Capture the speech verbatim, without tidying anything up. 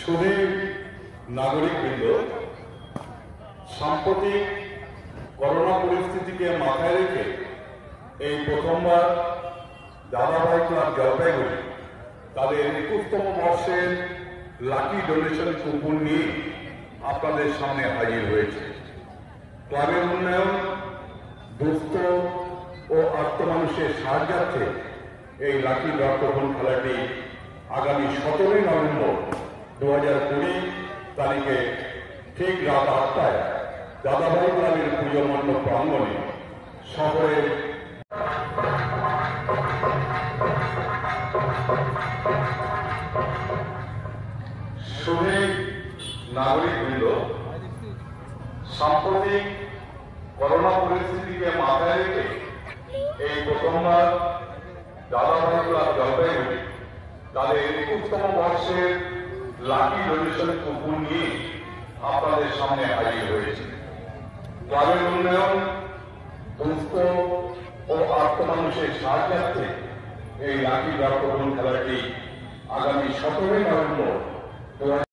সুধী নাগরিকবৃন্দ, সাম্প্রতিক করোনা পরিস্থিতিকে মাথায় রেখে এই প্রথমবার দাদাভাই ক্লাব জলপাইগুড়ি তাদের একুশতম বর্ষের লাকি ডোনেশন কুপন নিয়ে আপনাদের সামনে হাজির হয়েছে। ক্লাবের উন্নয়ন, দুস্থ ও আত্মমানুষের সাহায্যার্থে এই লাকি ড্র কুপন খেলাটি আগামী সতেরোই নভেম্বর দু হাজার কুড়ি তারিখে ঠিক রাত আটটায় দাদাভাই ক্লাবের পুজো মণ্ডপ প্রাঙ্গণে শহরের সুধী নাগরিকবৃন্দ, সাম্প্রতিক করোনা পরিস্থিতিকে মাথায় রেখে এই প্রথমবার দাদাভাই ক্লাব জলপাইগুড়ি তাদের একুশতম বর্ষের লাকি ডোনেশন কুপন নিয়ে আপনাদের সামনে হাজির হয়েছে। ক্লাবের উন্নয়ন, দুস্থ ও আত্মমানুষের সাহায্যার্থে এই লাকি ড্র কুপন খেলাটি আগামী সতেরোই নভেম্বর